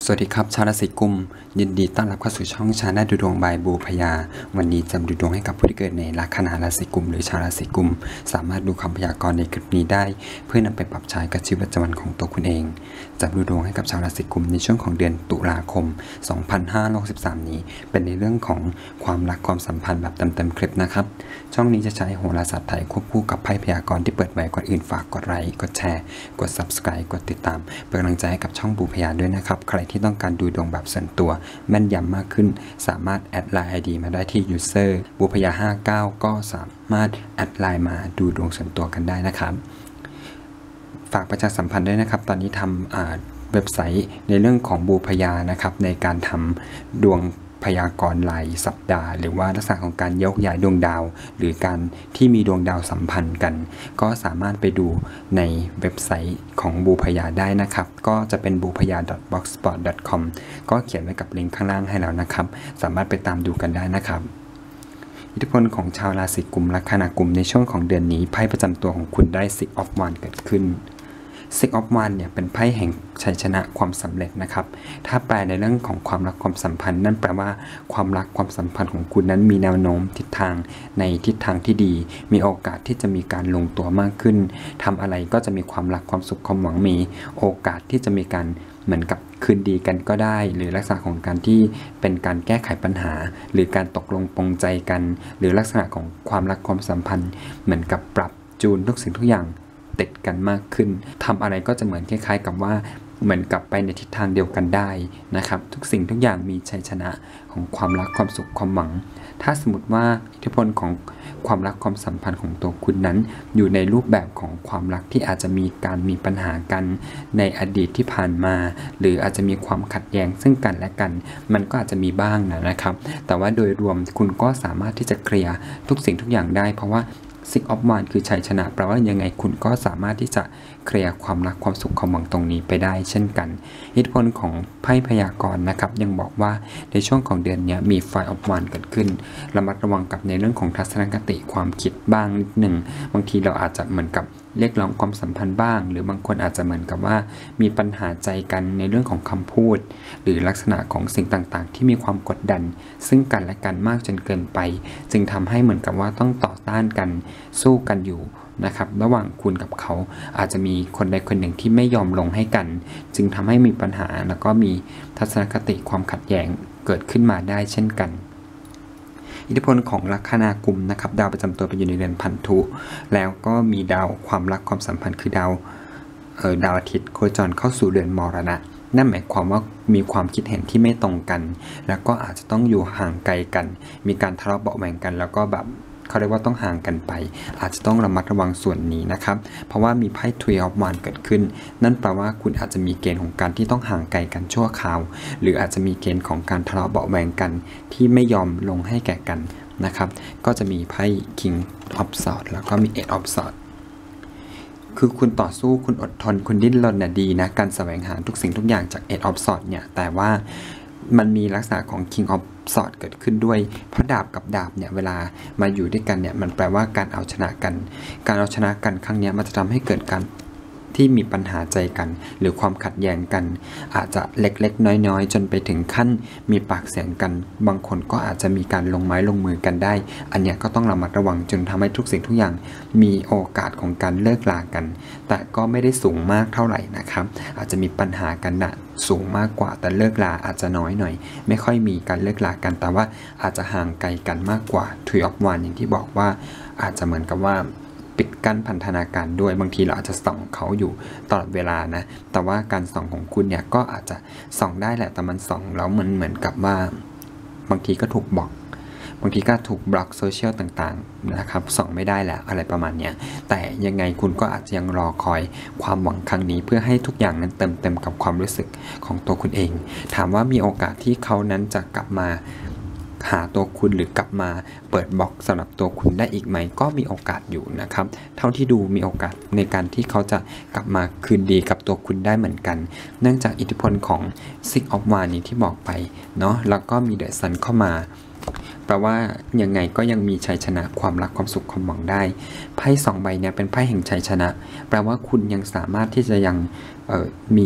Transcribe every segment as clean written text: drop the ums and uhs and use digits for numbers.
สวัสดีครับชาวราศีกุมยินดีต้อนรับเข้าสู่ช่องชาแนลดูดวงบายบูพยาวันนี้จะดูดวงให้กับผู้ที่เกิดในลัคนาราศีกุมหรือชาวราศีกุมสามารถดูคำพยากรณ์ในคลิปนี้ได้เพื่อนำไปปรับใช้กับชีวิตประจำวันของตัวคุณเองจะดูดวงให้กับชาวราศีกุมในช่วงของเดือนตุลาคม2563นี้เป็นในเรื่องของความรักความสัมพันธ์แบบเต็มๆคลิปนะครับช่องนี้จะใช้โหราศาสตร์ไทยควบคู่กับไพ่พยากรณ์ที่เปิดไว้ก่อนอื่นฝากกดไลค์กดแชร์กด Subscribe กดติดตามเป็นกำลังใจให้กับช่องบูพยาด้วยนะครับใครที่ต้องการดูดวงแบบส่วนตัวแม่นยำมากขึ้นสามารถแอดไลน์ ID มาได้ที่ user บูพยา59ก็สามารถแอดไลน์มาดูดวงส่วนตัวกันได้นะครับฝากประชาสัมพันธ์ด้วยนะครับตอนนี้ทำเว็บไซต์ในเรื่องของบูพยานะครับในการทำดวงพยากรณ์รายสัปดาห์หรือว่าลักษณะของการยกย้ายดวงดาวหรือการที่มีดวงดาวสัมพันธ์กันก็สามารถไปดูในเว็บไซต์ของบูพยาได้นะครับก็จะเป็นบูพยา .blogspot.com ก็เขียนไว้กับลิงก์ข้างล่างให้แล้วนะครับสามารถไปตามดูกันได้นะครับอิทธิพลของชาวราศีกุมลัคนากุมในช่วงของเดือนนี้ไพ่ประจำตัวของคุณได้ Six of Wands เกิดขึ้นSix of Wands เนี่ยเป็นไพ่แห่งชัยชนะความสำเร็จนะครับถ้าแปลในเรื่องของความรักความสัมพันธ์นั่นแปลว่าความรักความสัมพันธ์ของคุณนั้นมีแนวโน้มทิศทางในทิศทางที่ดีมีโอกาสที่จะมีการลงตัวมากขึ้นทำอะไรก็จะมีความรักความสุขความหวังมีโอกาสที่จะมีการเหมือนกับคืนดีกันก็ได้หรือลักษณะของการที่เป็นการแก้ไขปัญหาหรือการตกลงปรงใจกันหรือลักษณะของความรักความสัมพันธ์เหมือนกับปรับจูนทุกสิ่งทุกอย่างติดกันมากขึ้นทำอะไรก็จะเหมือนคล้ายๆกับว่าเหมือนกับไปในทิศทางเดียวกันได้นะครับทุกสิ่งทุกอย่างมีชัยชนะของความรักความสุขความหวังถ้าสมมติว่าอิทธิพลของความรักความสัมพันธ์ของตัวคุณนั้นอยู่ในรูปแบบของความรักที่อาจจะมีปัญหากันในอดีตที่ผ่านมาหรืออาจจะมีความขัดแย้งซึ่งกันและกันมันก็อาจจะมีบ้างนะครับแต่ว่าโดยรวมคุณก็สามารถที่จะเคลียร์ทุกสิ่งทุกอย่างได้เพราะว่าSix of Wands คือชัยชนะแปลว่ายังไงคุณก็สามารถที่จะเคลียร์ความรักความสุขความหวังตรงนี้ไปได้เช่นกันอิทธิพลของไพ่พยากรณ์นะครับยังบอกว่าในช่วงของเดือนนี้มี Five of Wands เกิดขึ้นระมัดระวังกับในเรื่องของทัศนคติความคิดบ้างนิดหนึ่งบางทีเราอาจจะเหมือนกับเรียกร้องความสัมพันธ์บ้างหรือบางคนอาจจะเหมือนกับว่ามีปัญหาใจกันในเรื่องของคำพูดหรือลักษณะของสิ่งต่างๆที่มีความกดดันซึ่งกันและกันมากจนเกินไปจึงทำให้เหมือนกับว่าต้องต่อต้านกันสู้กันอยู่นะครับระหว่างคุณกับเขาอาจจะมีคนใดคนหนึ่งที่ไม่ยอมลงให้กันจึงทำให้มีปัญหาแล้วก็มีทัศนคติความขัดแย้งเกิดขึ้นมาได้เช่นกันอิทธิพลของลัคนากุมนะครับดาวประจำตัวไปอยู่ในเรือนพันธุแล้วก็มีดาวความรักความสัมพันธ์คือดาวอาทิตย์โคจรเข้าสู่เรือนมรณะนั่นหมายความว่ามีความคิดเห็นที่ไม่ตรงกันแล้วก็อาจจะต้องอยู่ห่างไกลกันมีการทะเลาะเบาะแว้งกันแล้วก็แบบเขาเรียกว่าต้องห่างกันไปอาจจะต้องระมัดระวังส่วนนี้นะครับเพราะว่ามีไพ่ Three of Wands เกิดขึ้นนั่นแปลว่าคุณอาจจะมีเกณฑ์ของการที่ต้องห่างไกลกันชั่วคราวหรืออาจจะมีเกณฑ์ของการทะเลาะเบาะแว้งกันที่ไม่ยอมลงให้แก่กันนะครับก็จะมีไพ่ King of Swords แล้วก็มี Eight of Swords คือคุณต่อสู้คุณอดทนคุณดิ้นรนดีนะการแสวงหาทุกสิ่งทุกอย่างจาก Eight of Swords เนี่ยแต่ว่ามันมีลักษณะของ King of Swords เกิดขึ้นด้วยเพราะดาบกับดาบเนี่ยเวลามาอยู่ด้วยกันเนี่ยมันแปลว่าการเอาชนะกันการเอาชนะกันครั้งนี้มันจะทำให้เกิดการที่มีปัญหาใจกันหรือความขัดแย้งกันอาจจะเล็กๆน้อยๆจนไปถึงขั้นมีปากเสียงกันบางคนก็อาจจะมีการลงไม้ลงมือกันได้อันนี้ก็ต้องระมัดระวังจนทำให้ทุกสิ่งทุกอย่างมีโอกาสของการเลิกลากันแต่ก็ไม่ได้สูงมากเท่าไหร่นะครับอาจจะมีปัญหากันนะสูงมากกว่าแต่เลิกลาอาจจะน้อยหน่อยไม่ค่อยมีการเลิกลากันแต่ว่าอาจจะห่างไกลกันมากกว่า Three of Wands อย่างที่บอกว่าอาจจะเหมือนกับว่าปิดกั้นพันธนาการด้วยบางทีเราอาจจะส่องเขาอยู่ตลอดเวลานะแต่ว่าการส่องของคุณเนี่ยก็อาจจะส่องได้แหละแต่มันส่องแล้วเหมือนกับว่าบางทีก็ถูกบล็อกบางทีก็ถูกบล็อกโซเชียลต่างๆนะครับส่องไม่ได้แล้วอะไรประมาณนี้แต่ยังไงคุณก็อาจจะยังรอคอยความหวังครั้งนี้เพื่อให้ทุกอย่างนั้นเต็มกับความรู้สึกของตัวคุณเองถามว่ามีโอกาสที่เขานั้นจะกลับมาหาตัวคุณหรือกลับมาเปิดบล็อกสำหรับตัวคุณได้อีกไหมก็มีโอกาสอยู่นะครับเท่าที่ดูมีโอกาสในการที่เขาจะกลับมาคืนดีกับตัวคุณได้เหมือนกันเนื่องจากอิทธิพลของ Six of Wands นี้ที่บอกไปเนาะแล้วก็มี The Sun เข้ามาแปลว่ายังไงก็ยังมีชัยชนะความรักความสุขความหวังได้ไพ่2 ใบเนี่ยเป็นไพ่แห่งชัยชนะแปลว่าคุณยังสามารถที่จะยังมี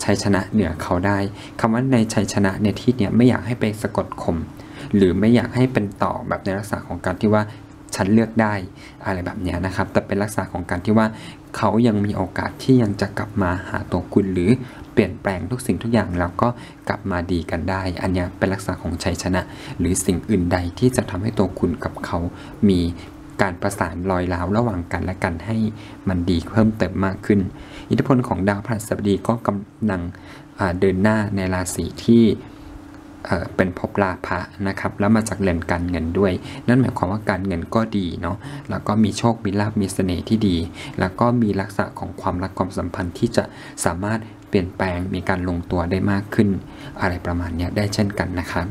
ชัยชนะเหนือเขาได้คำว่าในชัยชนะในที่นี้ไม่อยากให้ไปสะกดข่มหรือไม่อยากให้เป็นต่อแบบในลักษณะของการที่ว่าฉันเลือกได้อะไรแบบนี้นะครับแต่เป็นลักษณะของการที่ว่าเขายังมีโอกาสที่ยังจะกลับมาหาตัวคุณหรือเปลี่ยนแปลงทุกสิ่งทุกอย่างแล้วก็กลับมาดีกันได้อันนี้เป็นลักษณะของชัยชนะหรือสิ่งอื่นใดที่จะทำให้ตัวคุณกับเขามีการประสานรอยร้าวระหว่างกันและกันให้มันดีเพิ่มเติมมากขึ้นอิทธิพลของดาวพฤหัสบดีก็กำลังเดินหน้าในราศีที่เป็นภพราภะนะครับแล้วมาจากเรือนการเงินด้วยนั่นหมายความว่าการเงินก็ดีเนาะแล้วก็มีโชคมีลาภมีเสน่ห์ที่ดีแล้วก็มีลักษณะของความรักความสัมพันธ์ที่จะสามารถเปลี่ยนแปลงมีการลงตัวได้มากขึ้นอะไรประมาณนี้ได้เช่นกันนะครับ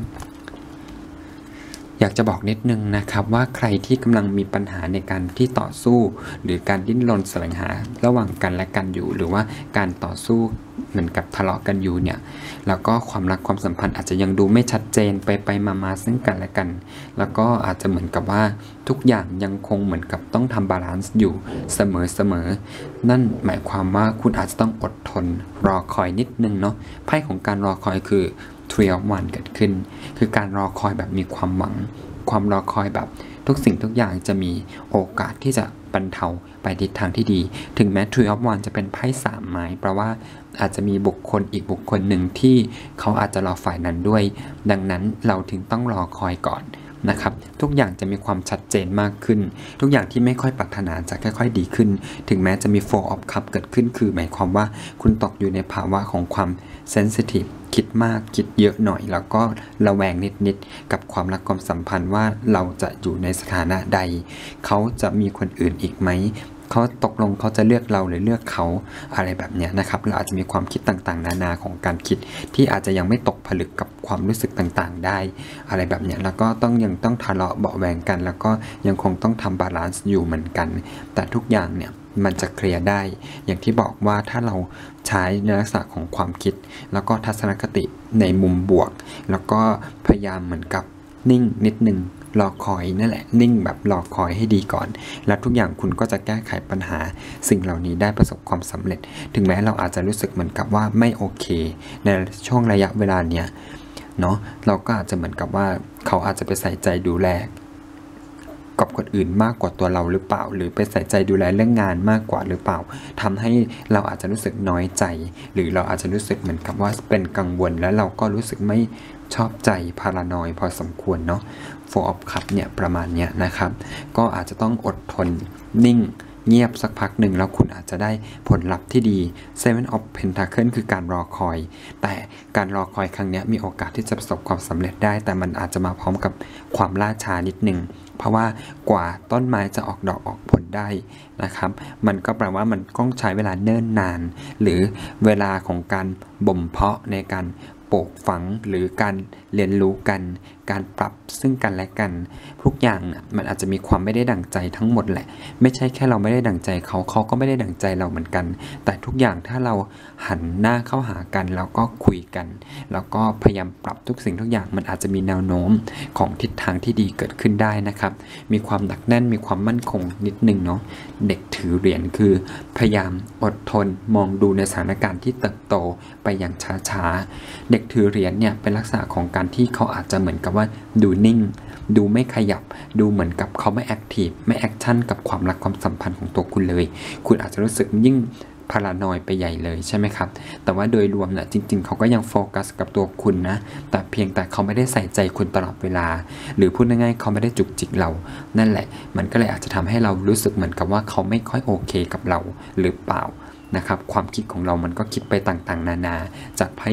อยากจะบอกนิดนึงนะครับว่าใครที่กำลังมีปัญหาในการที่ต่อสู้หรือการดิ้นรนแสวงหาระหว่างกันและกันอยู่หรือว่าการต่อสู้เหมือนกับทะเลาะกันอยู่เนี่ยแล้วก็ความรักความสัมพันธ์อาจจะยังดูไม่ชัดเจนไปมาซึ่งกันและกันแล้วก็อาจจะเหมือนกับว่าทุกอย่างยังคงเหมือนกับต้องทำบาลานซ์อยู่เสมอนั่นหมายความว่าคุณอาจจะต้องอดทนรอคอยนิดนึงเนาะไพ่ของการรอคอยคือThree of Wands เกิดขึ้นคือการรอคอยแบบมีความหวังความรอคอยแบบทุกสิ่งทุกอย่างจะมีโอกาสที่จะบรรเทาไปทิศทางที่ดีถึงแม้ Three of Wands จะเป็นไพ่3 ไม้แปลว่าอาจจะมีบุคคลอีกบุคคลหนึ่งที่เขาอาจจะรอฝ่ายนั้นด้วยดังนั้นเราถึงต้องรอคอยก่อนนะครับทุกอย่างจะมีความชัดเจนมากขึ้นทุกอย่างที่ไม่ค่อยปรารถนาจะค่อยๆดีขึ้นถึงแม้จะมี Four of Cups เกิดขึ้นคือหมายความว่าคุณตกอยู่ในภาวะของความ sensitive คิดมากคิดเยอะหน่อยแล้วก็ระแวงนิดๆกับความรักความสัมพันธ์ว่าเราจะอยู่ในสถานะใดเขาจะมีคนอื่นอีกไหมเขาตกลงเขาจะเลือกเราหรือเลือกเขาอะไรแบบนี้นะครับเราอาจจะมีความคิดต่างๆนานาของการคิดที่อาจจะยังไม่ตกผลึกกับความรู้สึกต่างๆได้อะไรแบบนี้แล้วก็ยังต้องทะเลาะเบาะแวงกันแล้วก็ยังคงต้องทำบาลานซ์อยู่เหมือนกันแต่ทุกอย่างเนี่ยมันจะเคลียร์ได้อย่างที่บอกว่าถ้าเราใช้ในลักษณะของความคิดแล้วก็ทัศนคติในมุมบวกแล้วก็พยายามเหมือนกับนิ่งนิดนึงรอคอยนั่นแหละนิ่งแบบรอคอยให้ดีก่อนแล้วทุกอย่างคุณก็จะแก้ไขปัญหาสิ่งเหล่านี้ได้ประสบความสำเร็จถึงแม้เราอาจจะรู้สึกเหมือนกับว่าไม่โอเคในช่วงระยะเวลาเนี้ยเนาะเราก็อาจจะเหมือนกับว่าเขาอาจจะไปใส่ใจดูแลกับคนอื่นมากกว่าตัวเราหรือเปล่าหรือไปใส่ใจดูแลเรื่องงานมากกว่าหรือเปล่าทำให้เราอาจจะรู้สึกน้อยใจหรือเราอาจจะรู้สึกเหมือนกับว่าเป็นกังวลแล้วเราก็รู้สึกไม่ชอบใจพารานอยพอสมควรเนาะFour of Cups เนี่ยประมาณเนี้ยนะครับก็อาจจะต้องอดทนนิ่งเงียบสักพักหนึ่งแล้วคุณอาจจะได้ผลลัพธ์ที่ดี Seven of Pentacles คือการรอคอยแต่การรอคอยครั้งนี้มีโอกาสที่จะประสบความสำเร็จได้แต่มันอาจจะมาพร้อมกับความล่าช้านิดนึงเพราะว่ากว่าต้นไม้จะออกดอกออกผลได้นะครับมันก็แปลว่ามันต้องใช้เวลาเนิ่นนานหรือเวลาของการบ่มเพาะในการปลูกฝังหรือการเรียนรู้กันการปรับซึ่งกันและกันทุกอย่างน่ะมันอาจจะมีความไม่ได้ดั่งใจทั้งหมดแหละไม่ใช่แค่เราไม่ได้ดั่งใจเขาก็ไม่ได้ดั่งใจเราเหมือนกันแต่ทุกอย่างถ้าเราหันหน้าเข้าหากันแล้วก็คุยกันแล้วก็พยายามปรับทุกสิ่งทุกอย่างมันอาจจะมีแนวโน้มของทิศทางที่ดีเกิดขึ้นได้นะครับมีความหนักแน่นมีความมั่นคงนิดนึงเนาะเด็กถือเหรียญคือพยายามอดทนมองดูในสถานการณ์ที่เติบโตไปอย่างช้าๆเด็กถือเหรียญเนี่ยเป็นลักษณะของการที่เขาอาจจะเหมือนกับว่าดูนิ่งดูไม่ขยับดูเหมือนกับเขาไม่แอคทีฟไม่แอคชั่นกับความรักความสัมพันธ์ของตัวคุณเลยคุณอาจจะรู้สึกยิ่งพารานอยไปใหญ่เลยใช่ไหมครับแต่ว่าโดยรวมเนี่ยจริงๆเขาก็ยังโฟกัสกับตัวคุณนะแต่เพียงแต่เขาไม่ได้ใส่ใจคุณตลอดเวลาหรือพูดง่ายๆเขาไม่ได้จุกจิกเรานั่นแหละมันก็เลยอาจจะทำให้เรารู้สึกเหมือนกับว่าเขาไม่ค่อยโอเคกับเราหรือเปล่านะครับความคิดของเรามันก็คิดไปต่างๆนานาจากไพ่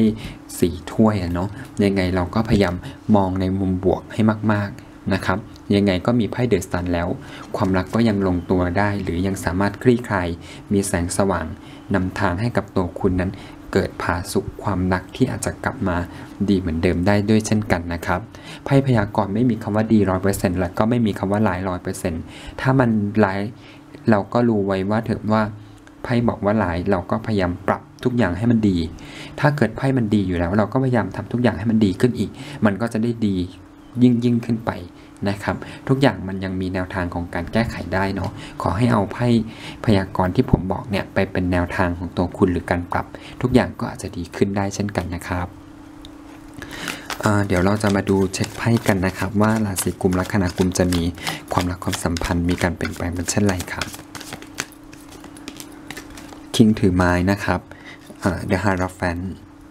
4 ถ้วยเนาะยังไงเราก็พยายามมองในมุมบวกให้มากๆนะครับยังไงก็มีไพ่เดอะสตันแล้วความรักก็ยังลงตัวได้หรือยังสามารถคลี่คลายมีแสงสว่างนำทางให้กับตัวคุณนั้นเกิดผาสุกความรักที่อาจจะกลับมาดีเหมือนเดิมได้ด้วยเช่นกันนะครับไพ่พยากรณ์ไม่มีคำว่าดี 100% และก็ไม่มีคำว่าร้าย 100% ถ้ามันร้ายเราก็รู้ไว้ว่าเถอะว่าไพ่บอกว่าหลายเราก็พยายามปรับทุกอย่างให้มันดีถ้าเกิดไพ่มันดีอยู่แล้วเราก็พยายามทำทุกอย่างให้มันดีขึ้นอีกมันก็จะได้ดียิ่งขึ้นไปนะครับทุกอย่างมันยังมีแนวทางของการแก้ไขได้เนาะขอให้เอาไพ่พยากรณ์ที่ผมบอกเนี่ยไปเป็นแนวทางของตัวคุณหรือการปรับทุกอย่างก็อาจจะดีขึ้นได้เช่นกันนะครับเดี๋ยวเราจะมาดูเช็คไพ่กันนะครับว่าราศีกุมลัคนากุมจะมีความรักความสัมพันธ์มีการเปลี่ยนแปลงเป็นเช่นไรครับคิงถือไม้นะครับThe Hierophant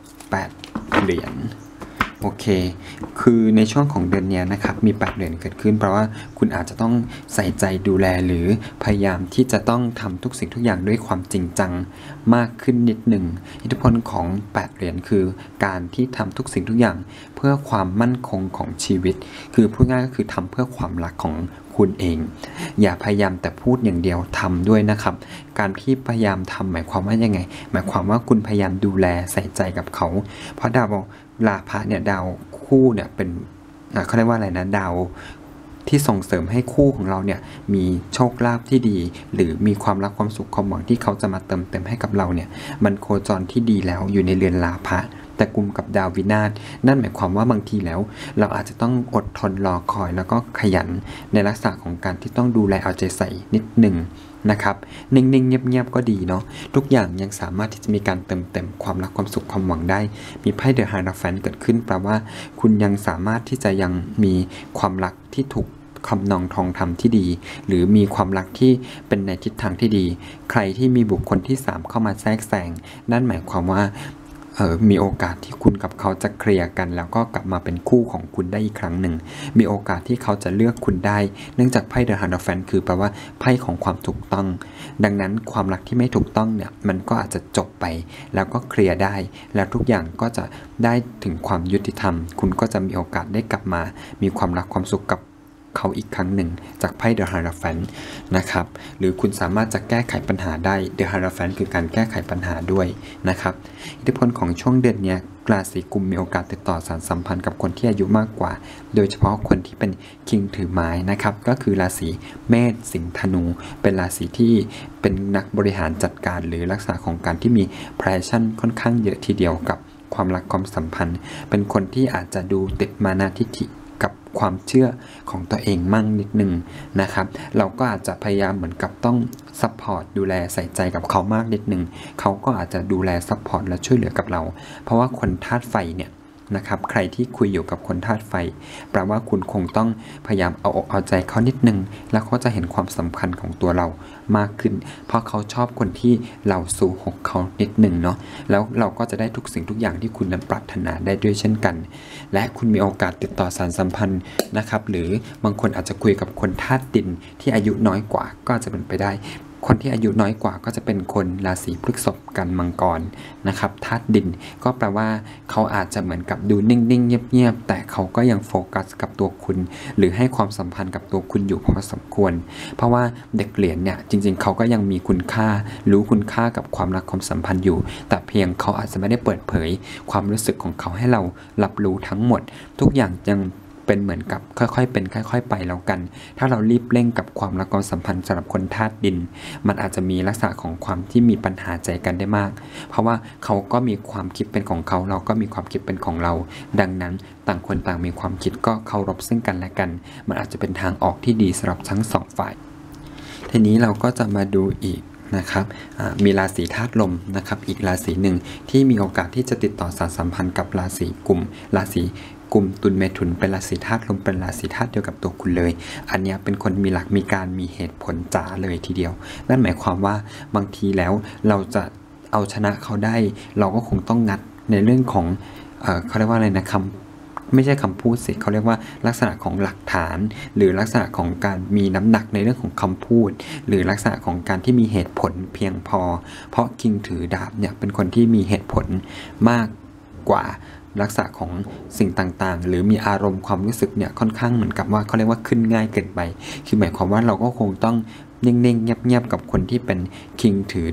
8 เหรียญโอเคคือในช่วงของเดือนนี้นะครับมี8เหรียญเกิดขึ้นเพราะว่าคุณอาจจะต้องใส่ใจดูแลหรือพยายามที่จะต้องทำทุกสิ่งทุกอย่างด้วยความจริงจังมากขึ้นนิดหนึ่งอิทธิพลของ8เหรียญคือการที่ทำทุกสิ่งทุกอย่างเพื่อความมั่นคงของชีวิตคือพูดง่ายก็คือทำเพื่อความรักของคุณเองอย่าพยายามแต่พูดอย่างเดียวทำด้วยนะครับการที่พยายามทำหมายความว่ายังไงหมายความว่าคุณพยายามดูแลใส่ใจกับเขาเพราะดาวลาภะเนี่ยดาวคู่เนี่ยเป็นเขาเรียกว่าอะไรนะดาวที่ส่งเสริมให้คู่ของเราเนี่ยมีโชคลาภที่ดีหรือมีความรักความสุขความหวังที่เขาจะมาเติมเต็มให้กับเราเนี่ยมันโคจรที่ดีแล้วอยู่ในเรือนลาภะแต่กุมกับดาววินาศนั่นหมายความว่าบางทีแล้วเราอาจจะต้องอดทนรอคอยแล้วก็ขยันในลักษณะของการที่ต้องดูแลเอาใจใส่นิดหนึ่งนะครับนิ่งๆเงียบๆก็ดีเนาะทุกอย่างยังสามารถที่จะมีการเติมเต็มความรักความสุขความหวังได้มีไพ่เดอะไฮราฟนเกิดขึ้นแปลว่าคุณยังสามารถที่จะยังมีความรักที่ถูกคำนองทองธรรมที่ดีหรือมีความรักที่เป็นในทิศทางที่ดีใครที่มีบุคคลที่3เข้ามาแทรกแซงนั่นหมายความว่ามีโอกาสที่คุณกับเขาจะเคลียร์กันแล้วก็กลับมาเป็นคู่ของคุณได้อีกครั้งหนึ่งมีโอกาสที่เขาจะเลือกคุณได้เนื่องจากไพ่เดอะฮาร์ดแฟนคือแปลว่าไพ่ของความถูกต้องดังนั้นความรักที่ไม่ถูกต้องเนี่ยมันก็อาจจะจบไปแล้วก็เคลียร์ได้แล้วทุกอย่างก็จะได้ถึงความยุติธรรมคุณก็จะมีโอกาสได้กลับมามีความรักความสุขกับเขาอีกครั้งหนึ่งจากไพ่ The Hierophant นะครับหรือคุณสามารถจะแก้ไขปัญหาได้ The Hierophant คือการแก้ไขปัญหาด้วยนะครับอิทธิพลของช่วงเดือนนี้ราศีกุมมีโอกาสติดต่อสานสัมพันธ์กับคนที่อายุมากกว่าโดยเฉพาะคนที่เป็นคิงถือไม้นะครับก็คือราศีเมษสิงห์ธนูเป็นราศีที่เป็นนักบริหารจัดการหรือลักษณะของการที่มี passion ค่อนข้างเยอะทีเดียวกับความรักความสัมพันธ์เป็นคนที่อาจจะดูติดมานะทิฐิกับความเชื่อของตัวเองมั่งนิดนึงนะครับเราก็อาจจะพยายามเหมือนกับต้องซัพพอร์ตดูแลใส่ใจกับเขามากนิดนึงเขาก็อาจจะดูแลซัพพอร์ตและช่วยเหลือกับเราเพราะว่าคนธาตุไฟเนี่ยนะครับใครที่คุยอยู่กับคนธาตุไฟแปลว่าคุณคงต้องพยายามเอาอกเอาใจเขานิดนึงแล้วเขาจะเห็นความสำคัญของตัวเรามากขึ้นเพราะเขาชอบคนที่เราสู่หกเขานิดนึงเนาะแล้วเราก็จะได้ทุกสิ่งทุกอย่างที่คุณนั้นปรารถนาได้ด้วยเช่นกันและคุณมีโอกาสติดต่อสานสัมพันธ์นะครับหรือบางคนอาจจะคุยกับคนธาตุดินที่อายุน้อยกว่าก็จะเป็นไปได้คนที่อายุน้อยกว่าก็จะเป็นคนราศีพฤษภกันมังกรนะครับธาตุดินก็แปลว่าเขาอาจจะเหมือนกับดูนิ่งๆเงียบๆแต่เขาก็ยังโฟกัสกับตัวคุณหรือให้ความสัมพันธ์กับตัวคุณอยู่พอสมควรเพราะว่าเด็กเหรียญเนี่ยจริงๆเขาก็ยังมีคุณค่ารู้คุณค่ากับความรักความสัมพันธ์อยู่แต่เพียงเขาอาจจะไม่ได้เปิดเผยความรู้สึกของเขาให้เรารับรู้ทั้งหมดทุกอย่างยังเป็นเหมือนกับค่อยๆเป็นค่อยๆไปแล้วกันถ้าเรารีบเร่งกับความรักความสัมพันธ์สำหรับคนธาตุดินมันอาจจะมีลักษณะของความที่มีปัญหาใจกันได้มากเพราะว่าเขาก็มีความคิดเป็นของเขาเราก็มีความคิดเป็นของเราดังนั้นต่างคนต่างมีความคิดก็เคารพซึ่งกันและกันมันอาจจะเป็นทางออกที่ดีสำหรับทั้งสองฝ่ายทีนี้เราก็จะมาดูอีกนะครับมีราศีธาตุลมนะครับอีกราศีหนึ่งที่มีโอกาสที่จะติดต่อสานสัมพันธ์กับราศีกุมราศีกุมตุลเมถุนเป็นราศีธาตุลมเป็นราศีธาตุเดียวกับตัวคุณเลยอันนี้เป็นคนมีหลักมีการมีเหตุผลจ๋าเลยทีเดียวนั่นหมายความว่าบางทีแล้วเราจะเอาชนะเขาได้เราก็คงต้องงัดในเรื่องของเขาเรียกว่าอะไรนะไม่ใช่คำพูดสิเขาเรียกว่าลักษณะของหลักฐานหรือลักษณะของการมีน้ำหนักในเรื่องของคำพูดหรือลักษณะของการที่มีเหตุผลเพียงพอเพราะคิงถือดาบเนี่ยเป็นคนที่มีเหตุผลมากกว่าลักษณะของสิ่งต่างๆหรือมีอารมณ์ความรู้สึกเนี่ยค่อนข้างเหมือนกับว่าเขาเรียกว่าขึ้นง่ายเกินไปคือหมายความว่าเราก็คงต้องนิ่งๆเงียบๆกับคนที่เป็นคิงถือดาบ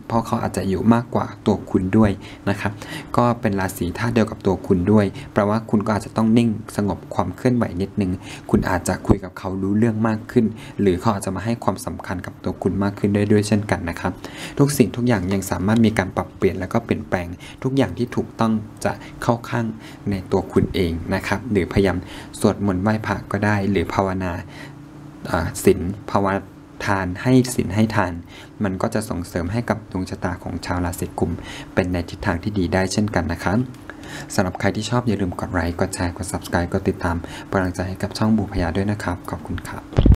เพราะเขาอาจจะอยู่มากกว่าตัวคุณด้วยนะครับก็เป็นราศีธาตุเดียวกับตัวคุณด้วยแปลว่าคุณก็อาจจะต้องนิ่งสงบความเคลื่อนไหวนิดนึงคุณอาจจะคุยกับเขารู้เรื่องมากขึ้นหรือเขาอาจจะมาให้ความสำคัญกับตัวคุณมากขึ้นได้ด้วยเช่นกันนะครับทุกสิ่งทุกอย่างยังสามารถมีการปรับเปลี่ยนแล้วก็เปลี่ยนแปลงทุกอย่างที่ถูกต้องจะเข้าข้างในตัวคุณเองนะครับหรือพยายามสวดมนต์ไหว้พระก็ได้หรือภาวนาศีลภาวนาทานให้ศีลให้ทานมันก็จะส่งเสริมให้กับดวงชะตาของชาวราศีกุมเป็นในทิศทางที่ดีได้เช่นกันนะครับสำหรับใครที่ชอบอย่าลืมกดไลค์กดแชร์กด Subscribe กดติดตามเป็นกำลังใจให้กับช่องบูพยาด้วยนะครับขอบคุณครับ